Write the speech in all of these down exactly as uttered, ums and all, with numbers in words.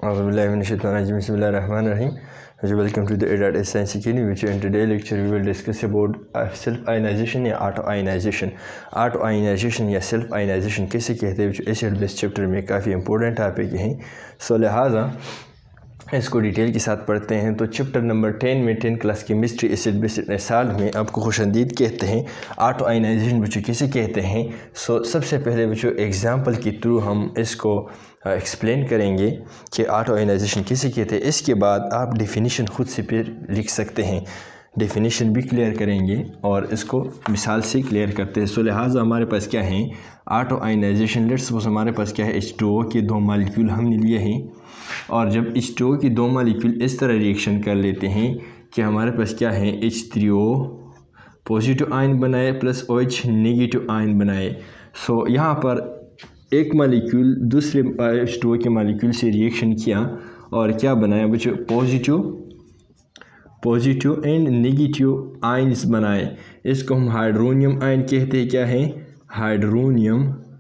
Bismillahirrahmanirrahim. Welcome to the A dot Science Academy, which in today's lecture we will discuss about self-ionization या auto-ionization. Auto-ionization या self-ionization कैसे कहते हैं, जो acid base chapter में काफ़ी इंपॉर्टेंट टॉपिक हैं. सो लिहाजा इसको डिटेल के साथ पढ़ते हैं. तो चैप्टर नंबर टेन में ten class chemistry acid base साल में आपको खुशामदीद कहते हैं. ऑटो आयनाइजेशन बच्चों कैसे कहते हैं. सो सबसे पहले बच्चों एग्जांपल के थ्रू हम इसको एक्सप्लेन करेंगे कि ऑटो आयनाइजेशन कैसे कहते हैं. इसके बाद आप डेफिनेशन ख़ुद से फिर लिख सकते हैं, डेफिनेशन भी क्लियर करेंगे और इसको मिसाल से क्लियर करते हैं. सो लिहाजा हमारे पास क्या है ऑटो आयनाइजेशन. लेट्स सपोज हमारे पास क्या है एच टू ओ के दो मॉलिक्यूल हमने लिए हैं, और जब एच टू ओ की दो मॉलिक्यूल इस तरह रिएक्शन कर लेते हैं कि हमारे पास क्या है H three O positive ion बनाए plus O H negative ion बनाए. सो यहाँ पर एक मॉलिक्यूल दूसरे एच टू ओ के मॉलिक्यूल से रिएक्शन किया और क्या बनाया बच्चों, positive positive and negative ions बनाए. इसको हम हाइड्रोनियम आयन कहते हैं. क्या है हाइड्रोनियम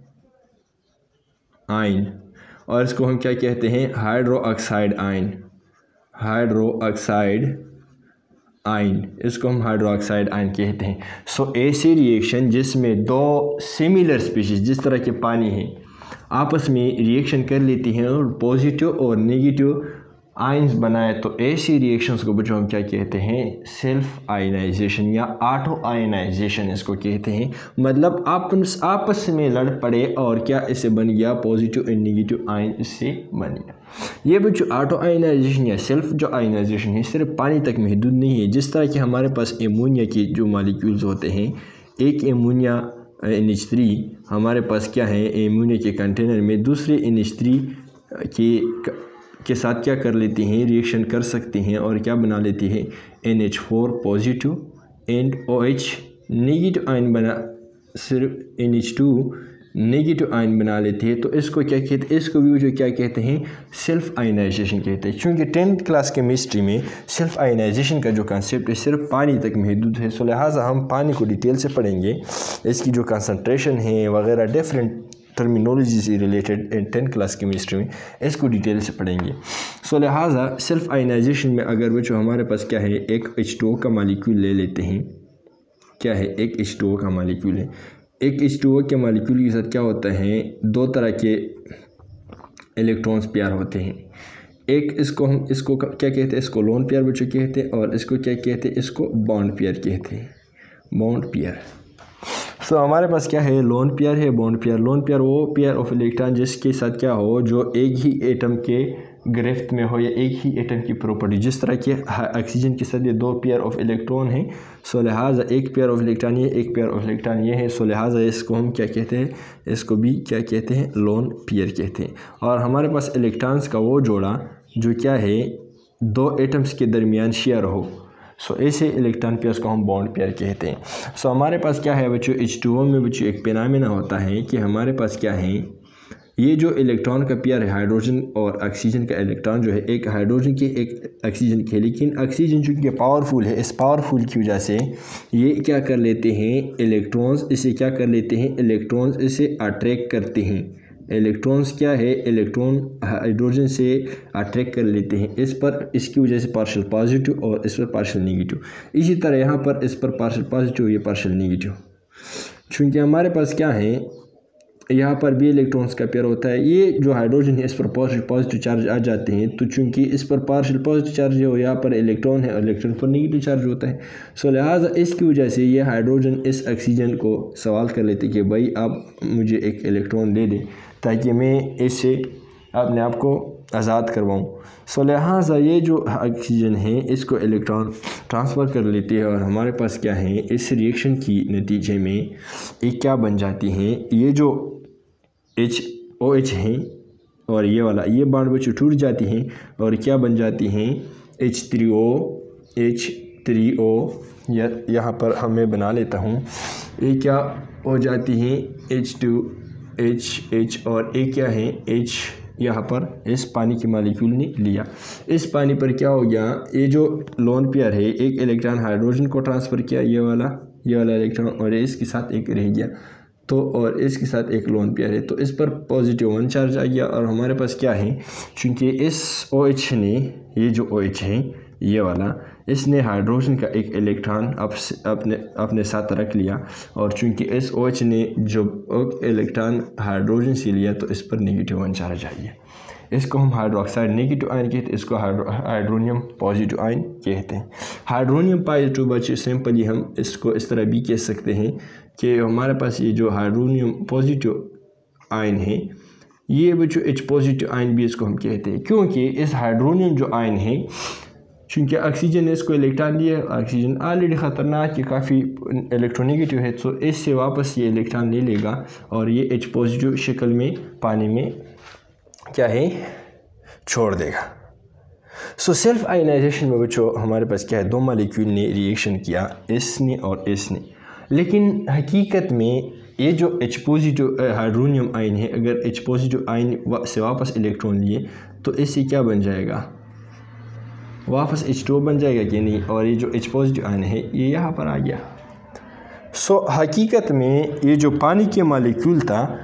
आयन. और इसको हम क्या कहते हैं hydroxide ion. Hydroxide ion इसको हम हाइड्रो ऑक्साइड आयन कहते हैं. सो ऐसी रिएक्शन जिसमें दो सिमिलर स्पीशीज जिस तरह के पानी हैं आपस में रिएक्शन कर लेती हैं और पॉजिटिव और नेगेटिव आयन्स बनाए, तो ऐसी रिएक्शंस को बच्चों हम क्या कहते हैं सेल्फ आयनाइजेशन या ऑटो आयनाइजेशन इसको कहते हैं. मतलब आप आपस में लड़ पड़े और क्या इससे बन गया पॉजिटिव एंड नेगेटिव आयन इससे बन गया. ये बच्चों ऑटो आयनाइजेशन या सेल्फ जो आयनाइजेशन है सिर्फ पानी तक महदूद नहीं है. जिस तरह के हमारे पास एमोनिया के जो मॉलिक्यूल्स होते हैं, एक एमोनिया एन एच थ्री हमारे पास क्या है एमोनिया के कंटेनर में दूसरे एन एच थ्री के के साथ क्या कर लेती हैं रिएक्शन कर सकती हैं और क्या बना लेती है N H four positive and O H negative ion बना सिर्फ N H two negative ion बना लेती है. तो इसको क्या कहते हैं, इसको भी जो क्या कहते हैं सेल्फ आयनाइजेशन कहते हैं. चूँकि टेंथ क्लास केमिस्ट्री में सेल्फ आयनाइजेशन का जो कंसेप्ट है सिर्फ पानी तक महदूद है. सो लिहाजा हम पानी को डिटेल से पढ़ेंगे, इसकी जो कंसनट्रेशन है वगैरह डिफरेंट टर्मिनोलॉजी से related in tenth class chemistry में इसको डिटेल से पढ़ेंगे. सो लिहाजा सेल्फ आयनाइजेशन में अगर बच्चों हमारे पास क्या है एक एच टू ओ का मॉलिक्यूल ले लेते हैं. क्या है एक एच टू ओ का मॉलिक्यूल है. एक एच टू ओ के मॉलिक्यूल के साथ क्या होता है दो तरह के इलेक्ट्रॉन्स पेयर होते हैं. एक इसको हम इसको क्या कहते हैं इसको लोन पेयर बच्चों कहते हैं, और इसको क्या कहते हैं इसको बॉन्ड पेयर कहते हैं, बॉन्ड पेयर. सो so, हमारे पास क्या है लोन पेयर है बॉन्ड पेयर. लोन पेयर वो पेयर ऑफ इलेक्ट्रॉन जिसके साथ क्या हो जो एक ही एटम के गिरफ्त में हो या एक ही एटम की प्रॉपर्टी. जिस तरह के ऑक्सीजन के साथ ये दो पेयर ऑफ इलेक्ट्रॉन हैं. सो लिहाजा एक पेयर ऑफ इलेक्ट्रॉन ये एक पेयर ऑफ इलेक्ट्रॉन ये है. सो लिहाजा इसको हम क्या कहते हैं इसको भी क्या कहते हैं लोन पेयर कहते हैं. और हमारे पास इलेक्ट्रॉन्स का वो जोड़ा जो क्या है दो एटम्स के दरमियान शेयर हो. सो so, ऐसे इलेक्ट्रॉन पेयर्स को हम बॉन्ड पेयर कहते हैं. सो so, हमारे पास क्या है बच्चों एच टू ओ में बच्चों एक फिनोमेना होता है कि हमारे पास क्या है ये जो इलेक्ट्रॉन का पेयर है हाइड्रोजन और ऑक्सीजन का इलेक्ट्रॉन जो है एक हाइड्रोजन के एक ऑक्सीजन के, लेकिन ऑक्सीजन चूँकि पावरफुल है इस पावरफुल की वजह से ये क्या कर लेते हैं इलेक्ट्रॉन्स इसे क्या कर लेते हैं इलेक्ट्रॉन्स इसे अट्रैक्ट करते हैं. इलेक्ट्रॉन्स क्या है इलेक्ट्रॉन हाइड्रोजन से अट्रैक्ट कर लेते हैं. इस पर इसकी वजह से पार्शियल पॉजिटिव और इस पर पार्शियल नेगेटिव. इसी तरह यहाँ पर इस पर पार्शियल पॉजिटिव ये पार्शियल नेगेटिव. चूँकि हमारे पास क्या है यहाँ पर भी इलेक्ट्रॉन्स का पेयर होता है. ये जो हाइड्रोजन है इस पर पॉजिटिव पॉजिटिव चार्ज आ जाते हैं, तो चूँकि इस पर पार्शियल पॉजिटिव चार्ज है और यहाँ पर इलेक्ट्रॉन है और इलेक्ट्रॉन पर नेगेटिव चार्ज होता है. सो लिहाजा इसकी वजह से ये हाइड्रोजन इस ऑक्सीजन को सवाल कर लेते कि भाई आप मुझे एक इलेक्ट्रॉन दे दें ताकि मैं इससे अपने आप को आज़ाद करवाऊँ. सो लिहाजा ये जो ऑक्सीजन है इसको इलेक्ट्रॉन ट्रांसफ़र कर लेते हैं और हमारे पास क्या है इस रिएक्शन की नतीजे में एक क्या बन जाती हैं ये जो एच ओ एच हैं और ये वाला ये बॉन्ड बच्चों टूट जाती हैं और क्या बन जाती हैं H three O H three O. या यहाँ पर हम मैं बना लेता हूँ ये क्या हो जाती हैं एच टू एच एच और ए क्या है एच. यहाँ पर इस पानी की मॉलिक्यूल ने लिया, इस पानी पर क्या हो गया ये जो लोन पेयर है एक इलेक्ट्रॉन हाइड्रोजन को ट्रांसफ़र किया ये वाला ये वाला इलेक्ट्रॉन और इसके साथ एक रह गया तो और इसके साथ एक लोन पेयर है, तो इस पर पॉजिटिव वन चार्ज आ गया। और हमारे पास क्या है, चूँकि इस ओ एच ने, ये जो ओ एच है ये वाला, इसने हाइड्रोजन का एक इलेक्ट्रॉन अप अपने अपने साथ रख लिया, और चूँकि इस ओ एच ने जो इलेक्ट्रॉन हाइड्रोजन से लिया तो इस पर नेगेटिव वन चार्ज आ गया। इसको हम हाइड्रोक्साइड नेगेटिव आयन कहते हैं, इसको हाइड्रोनियम पॉजिटिव आयन कहते हैं। हाइड्रोनियम पॉजिटिव बच्चे सिंपली हम इसको इस तरह भी कह सकते हैं कि हमारे पास ये जो हाइड्रोनियम पॉजिटिव आयन है, ये बच्चों एच पॉजिटिव आयन भी इसको हम कहते हैं, क्योंकि इस हाइड्रोनियम जो आयन है, चूँकि ऑक्सीजन ने इसको इलेक्ट्रॉन दिया, ऑक्सीजन ऑलरेडी ख़तरनाक है, काफ़ी इलेक्ट्रोनेगेटिव है, तो इससे वापस ये इलेक्ट्रॉन ले लेगा और ये एच पॉजिटिव शक्ल में पानी में क्या है छोड़ देगा। सो सेल्फ आयनाइजेशन में बच्चों हमारे पास क्या है, दो मॉलिक्यूल ने रिएक्शन किया, एस ने और एस ने, लेकिन हकीकत में ये जो एच पॉजिटिव हाइड्रोनियम आयन है, अगर एच पॉजिटिव आयन से वापस इलेक्ट्रॉन लिए तो इससे क्या बन जाएगा, वापस एच टू बन जाएगा कि नहीं, और ये जो एच पॉजिटिव आयन है ये यहाँ पर आ गया। सो हकीकत में ये जो पानी के मॉलिक्यूल था,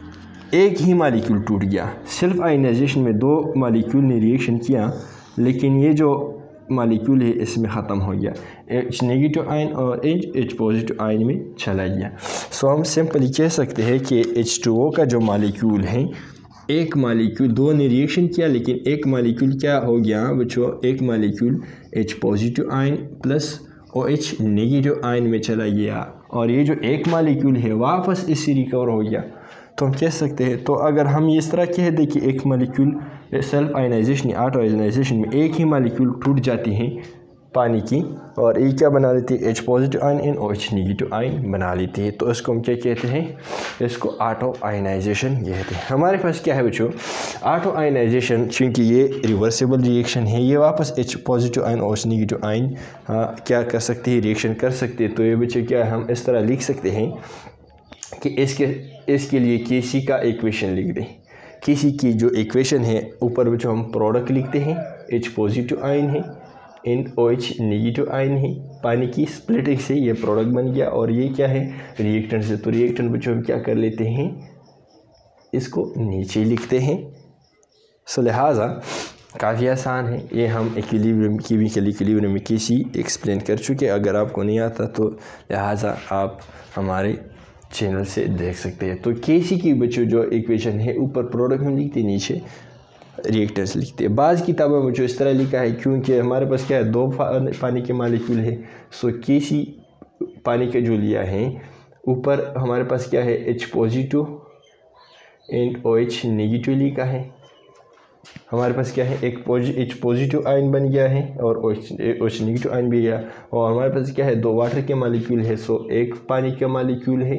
एक ही मॉलिक्यूल टूट गया। सेल्फ आयनाइजेशन में दो मॉलिक्यूल ने रिएक्शन किया, लेकिन ये जो मॉलिक्यूल है इसमें ख़त्म हो गया, एच नेगेटिव आयन और एच एच पॉजिटिव आयन में चला गया। सो हम सिंपली कह सकते हैं कि एच टू ओ का जो मॉलिक्यूल है, एक मॉलिक्यूल, दो ने रिएक्शन किया लेकिन एक मॉलिक्यूल क्या हो गया बच्चों, एक molecule H positive ion plus O H negative ion में चला गया, और ये जो एक मॉलिक्यूल है वापस इससे रिकवर हो गया। तो हम कह सकते हैं, तो अगर हम इस तरह कह दें कि एक मॉलिक्यूल सेल्फ आयनाइजेशन या ऑटो आयनाइजेशन में एक ही मॉलिक्यूल टूट जाती हैं पानी की, और ये क्या बना लेती है, H positive ion and O H negative ion बना लेती है, तो इसको हम क्या कहते हैं, इसको ऑटो आयनाइजेशन कहते हैं। हमारे पास क्या है बच्चों, ऑटो आयनाइजेशन, चूँकि ये रिवर्सिबल रिएक्शन है, ये वापस एच पॉजिटिव आयन और एच नेगेटिव आयन क्या कर सकती है, रिएक्शन कर सकते हैं। तो ये बच्चे क्या हम इस तरह लिख सकते हैं कि इसके इसके लिए के सी का इक्वेशन लिख दें। के सी की जो इक्वेशन है, ऊपर बच्चों हम प्रोडक्ट लिखते हैं, एच पॉजिटिव आयन है and O H negative ion है, पानी की स्प्लिटिंग से ये प्रोडक्ट बन गया, और ये क्या है रिएक्टेंट से, तो रिएक्टेंट बच्चों हम क्या कर लेते हैं, इसको नीचे लिखते हैं। सो लिहाजा काफ़ी आसान है, ये हम इक्विलिब्रियम केमिकल इक्विलिब्रियम में के सी एक्सप्लेन कर चुके। अगर आपको नहीं आता तो लिहाजा आप हमारे चैनल से देख सकते हैं। तो के सी की बच्चों जो इक्वेशन है, ऊपर प्रोडक्ट में लिखते, नीचे रिएक्टेंट्स लिखते हैं। बाज़ किताबों में जो इस तरह लिखा है, क्योंकि हमारे पास क्या है, दो पानी के मॉलिक्यूल है, सो के सी पानी के जो लिया है, ऊपर हमारे पास क्या है, H positive and O H negative लिखा है। हमारे पास क्या है, एक एच पॉजिटिव आयन बन गया है और ओ एच नेगेटिव आयन भी गया, और हमारे पास क्या है, दो वाटर के मॉलिक्यूल है, सो एक पानी का मॉलिक्यूल है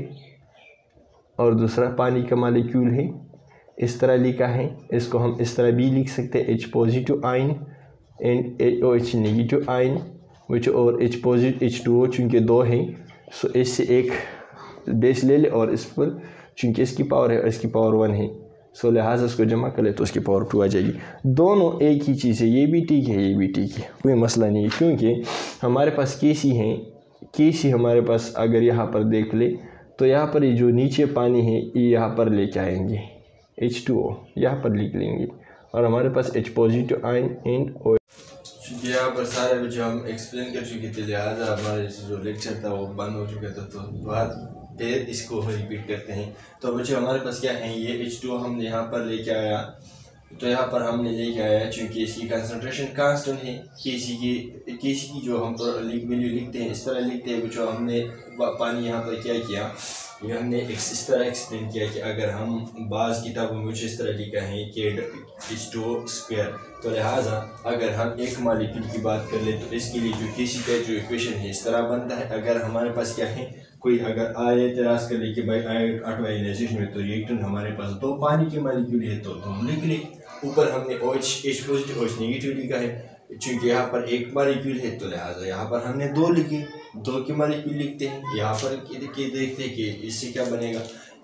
और दूसरा पानी का मॉलिक्यूल है, इस तरह लिखा है। इसको हम इस तरह भी लिख सकते हैं, H positive ion and O H negative ion, which और H positive H two O चूँकि दो हैं, सो इससे एक बेस ले ले, और इस पर चूँकि इसकी पावर है इसकी पावर वन है, सो लिहाजा इसको जमा कर ले तो उसकी पावर टू आ जाएगी। दोनों एक ही चीज़ है, ये भी ठीक है ये भी ठीक है, कोई मसला नहीं है, क्योंकि हमारे पास के सी हैं। के सी हमारे पास अगर यहाँ पर देख ले तो यहाँ पर ये जो नीचे पानी है ये यहाँ पर लेके आएंगे, एच टू ओ यहाँ पर लिख लेंगे, और हमारे पास H positive ion and O. क्योंकि यहाँ पर सारे बच्चे हम एक्सप्लेन कर चुके थे, लिहाजा हमारे जो लेक्चर था वो बंद हो चुका था, तो बाद फिर इसको रिपीट करते हैं। तो बच्चे हमारे पास क्या है, ये एच टू ओ हमने यहाँ पर लेके आया, तो यहाँ पर हमने लेके आया चूँकि इसकी कंसंट्रेशन कांस्टेंट है, के सी की के सी की जो हम वैल्यू लिखते हैं इस तरह लिखते हैं। जो हमने पानी यहाँ पर क्या किया, ये हमने इस तरह एक्सप्लेन किया कि अगर हम बाज़ किताबों में इस तरह लिखा है कि एच टू ओ स्क्वायर, तो लिहाजा अगर हम एक मॉलिक्यूल की बात कर ले तो इसके लिए जो के सी का जो इक्वेशन है इस तरह बनता है। अगर हमारे पास क्या है, कोई अगर आए एतराज़ कर ले कि भाई ऑटो आयनाइजेशन में तो रिएक्टेंट हमारे पास दो पानी के मॉलिक्यूल है तो हम लिख ले, ऊपर हमने ओ एच एच पॉजिटिव और एच नेगेटिव लिखा है, चूँकि यहाँ पर एक मॉलिक्यूल है तो लिहाजा यहाँ पर हमने दो लिखे, दो के मॉलिक्यूल लिखते हैं। यहाँ पर देखते हैं कि इससे क्या बनेगा,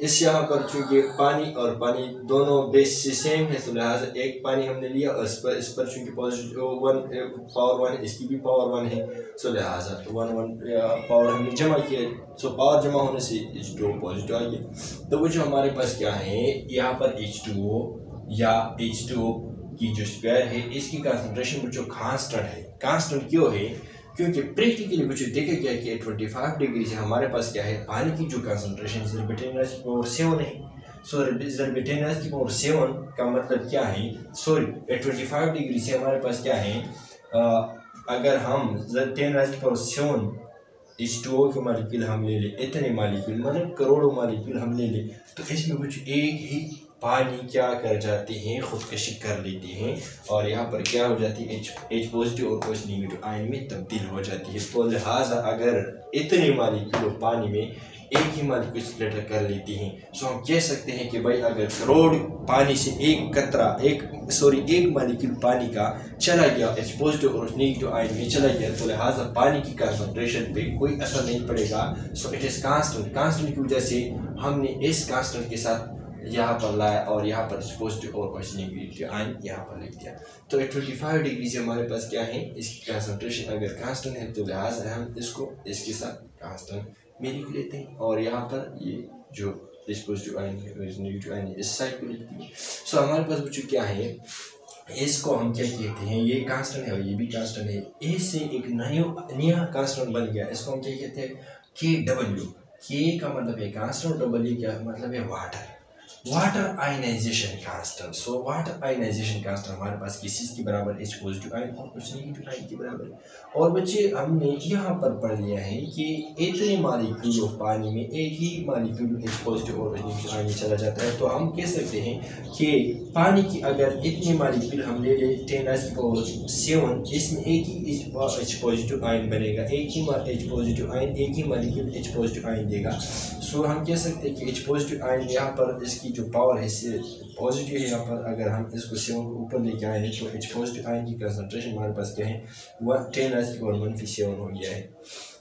इस यहाँ पर चूँकि पानी और पानी दोनों बेस से सेम है, तो लिहाजा एक पानी हमने लिया और इस पर इस पर चूँकि पॉजिटिव वन पावर वन है, इसकी भी पावर वन है, सो लिहाजा तो वन वन पावर हमने जमा किया, सो पावर जमा होने से एच टू ओ पॉजिटिव आ गया। तो वो जो हमारे पास क्या है यहाँ पर एच टू ओ या एच टू ओ की जो स्क्वायर है इसकी कंसंट्रेशन जो कांस्टेंट है, कांस्टेंट क्यों है? क्योंकि प्रैक्टिकली मुझे देखे क्या कि पच्चीस डिग्री से हमारे पास क्या है पानी की जो कंसंट्रेशन ज़रबेटेन की पावर सेवन है। सो ज़रबेटेन की पावर सेवन का मतलब क्या है? सॉरी पच्चीस डिग्री से हमारे पास क्या है, आ, अगर हम ज़रबेटेन की power seven H two O के मालिक्यूल हम ले ले, इतने मालिक्यूल मतलब करोड़ों मालिक्यूल हम ले ले, तो इसमें कुछ एक ही पानी क्या कर जाते हैं, खुदकशी कर लेते हैं और यहाँ पर क्या हो जाती है, एच एच पॉजिटिव और एच नेगेटिव आयन में तब्दील हो जाती है। तो लिहाजा अगर इतने मालिक्यूल पानी में एक ही मालिक्यूल स्प्लिटर कर लेते हैं, तो हम कह सकते हैं कि भाई अगर करोड़ पानी से एक कतरा एक सॉरी एक मालिक्यूल पानी का चला गया एच पॉजिटिव और नेगेटिव आयन में चला गया, तो लिहाजा पानी की कंसंट्रेशन पे कोई असर नहीं पड़ेगा। So it is constant, constant की वजह से हमने इस कांस्टेंट के साथ यहाँ पर लाया और यहाँ पर पॉजिटिव और नेगेटिव आयन यहाँ पर लिख दिया। तो पच्चीस डिग्री से हमारे पास क्या है, इसकी कंसंट्रेशन अगर कांस्टेंट है तो लिहाजा हम इसको इसके साथ कांस्टेंट में लिख लेते हैं और यहाँ पर ये जो पॉजिटिव आयन है नेगेटिव आयन इस साइड को लिखते हैं। सो हमारे पास बच्चों क्या है, इसको हम क्या कहते हैं, ये कांस्टेंट है और ये भी कांस्टेंट है, इससे एक नया नया कांस्टेंट बन गया, इसको हम क्या कहते हैं, के डब्ल्यू। के का मतलब है कांस्टेंट, डब्ल्यू क्या मतलब है water, water ionisation constant. So water ionisation constant हमारे पास किस चीज़ के बराबर, एच पॉजिटिव आयन और एच नेगेटिव आयन के बराबर है। और बच्चे हमने यहाँ पर पढ़ लिया है कि इतने मालिक्यूल ऑफ पानी में एक ही मालिक्यूल एच पॉजिटिव और एच नेगेटिव आयन चला जाता है, तो हम कह सकते हैं कि पानी की अगर इतने मालिक्यूल हम ले लें टेन एच पावर सेवन, इसमें एक ही एच पॉजिटिव आयन बनेगा, एक ही एच पॉजिटिव आयन एक ही मालिक्यूल एच पॉजिटिव आयन देगा। सो हम कह सकते हैं कि एच पॉजिटिव आयन यहाँ पर इसकी जो पावर है पॉजिटिव है, यहाँ पर अगर हम इसको सेवन को ऊपर लेके आए हैं तो एच पॉजिटिव आयन की कंसंट्रेशन हमारे पास क्या है, वन टेन एच की पावर मनफी सेवन हो गया है।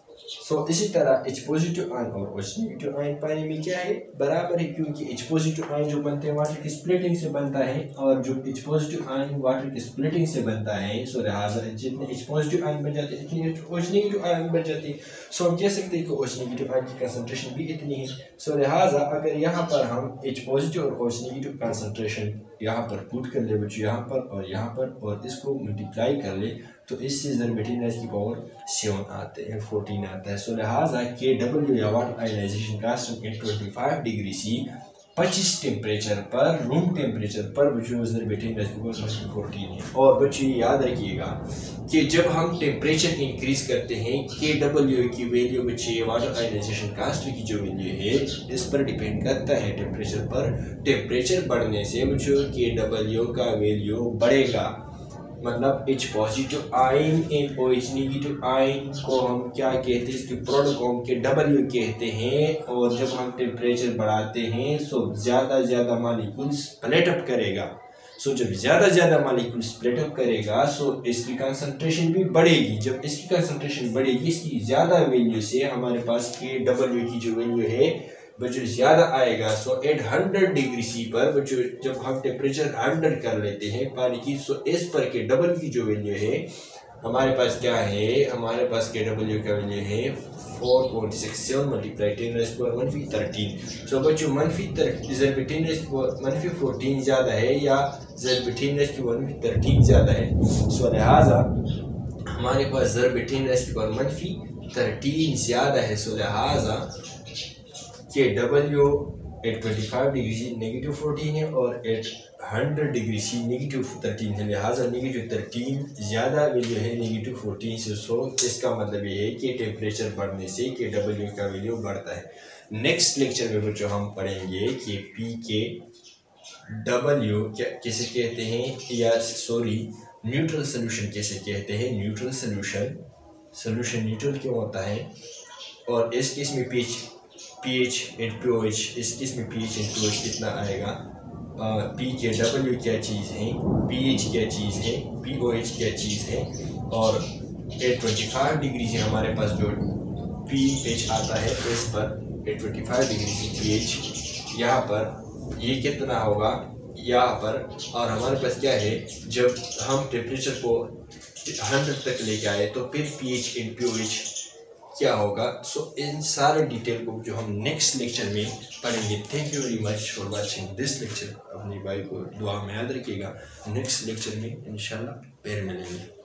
सो so, इसी तरह एच पॉजिटिव आयन और एच नेगेटिव आयन पानी में क्या है, बराबर है, क्योंकि एच पॉजिटिव आयन जो बनते हैं वाटर की स्प्लिटिंग से बनता है और जो एच पॉजिटिव आयन वाटर की स्प्लिटिंग से बनता है। सो so, लिहाजा जितने एच पॉजिटिव आयन बन जाते हैं इतनी एच नेगेटिव आयन बन जाती है। सो so, हम कह सकते हैं कि एच नेगेटिव आयन की कंसंट्रेशन भी इतनी है। सो so, लिहाजा अगर यहाँ पर हम एच पॉजिटिव और एच नेगेटिव कंसंट्रेशन यहाँ पर पुट कर ले बच्चों, यहाँ पर और यहाँ पर, और इसको मल्टीप्लाई कर ले, तो इससे ज़रबेटेन की पावर सेवन आते हैं, फोर्टीन आता है। सो लिहाजा के डब्ल्यू या water ionisation constant at twenty five degree C पच्चीस टेम्परेचर पर रूम टेम्परेचर पर बच्चों ज़रबेटेन की पावर फोर्टीन है। और बच्चों याद रखिएगा कि जब हम टेम्परेचर इंक्रीज करते हैं के डब्ल्यू की वैल्यू बच्चे वाटर आयनाइजेशन कांस्टेंट की जो वैल्यू है इस पर डिपेंड करता है टेम्परेचर पर। टेम्परेचर बढ़ने से बच्चों के डब्ल्यू का वैल्यू बढ़ेगा, मतलब H positive ion in O H negative ion को हम क्या कहते हैं, इसके प्रोडक्ट को हम के डब्ल्यू कहते हैं। और जब हम टेम्परेचर बढ़ाते हैं तो ज़्यादा ज़्यादा मालिक्यूल स्प्लिट अप करेगा। सो जब ज़्यादा ज़्यादा मालिक्यूल स्प्लिट अप करेगा सो इसकी कंसंट्रेशन भी बढ़ेगी। जब इसकी कंसंट्रेशन बढ़ेगी, इसकी ज़्यादा वैल्यू से हमारे पास के डब्ल्यू की जो वैल्यू है बच्चों ज़्यादा आएगा। So at hundred degree C पर बच्चों जब हम टेम्परेचर हंड्रेड कर लेते हैं पानी की, सो इस पर के डबल की जो वैल्यू है हमारे पास क्या है, हमारे पास के डब्ल्यू का वैल्यू है four point six seven multiply ten raise to power मनफी थर्टीन। सो बच्चों मनफी ज़रबेटेन रेज़ टू पावर मनफी फोर्टीन ज़्यादा है या ज़रबेटेन रेज़ टू पावर मनफी थर्टीन ज़्यादा है। सो लिहाजा हमारे पास ज़रबेटेन रेज़ टू पावर मनफी थर्टीन ज़्यादा है। सो लिहाजा K W at twenty five degree C negative fourteen है और at hundred degree C negative thirteen है। लिहाजा नेगेटिव थर्टीन ज़्यादा वैल्यू है नेगेटिव फोर्टीन से। सो इसका मतलब ये है कि टेम्परेचर बढ़ने से के डब्ल्यू का वैल्यू बढ़ता है। नेक्स्ट लेक्चर में बच्चों हम पढ़ेंगे कि पी के डब्ल्यू क्या कैसे कहते हैं, या सॉरी न्यूट्रल सोल्यूशन कैसे कहते हैं। न्यूट्रल सोल्यूशन सोल्यूशन न्यूट्रल क्यों होता है, और इस केस में पीएच पीएच एंड पीओएच, इस केस में पीएच एंड पीओएच कितना आएगा, पी के डब्ल्यू क्या चीज़ है, पीएच क्या चीज़ है, पीओएच क्या चीज़ है। और एट ट्वेंटी फाइव डिग्री से हमारे पास जो पीएच आता है इस पर एट ट्वेंटी फाइव डिग्री से पीएच यहाँ पर ये कितना होगा यहाँ पर, और हमारे पास क्या है, जब हम टेम्परेचर को हंड्रेड तक लेके आए तो फिर पीएच इन पीओएच क्या होगा। सो इन सारे डिटेल को जो हम नेक्स्ट लेक्चर में पढ़ेंगे। Thank you very much for watching this lecture. अपनी भाई को दुआ में याद रखिएगा। नेक्स्ट लेक्चर में इंशाल्लाह फिर मिलेंगे।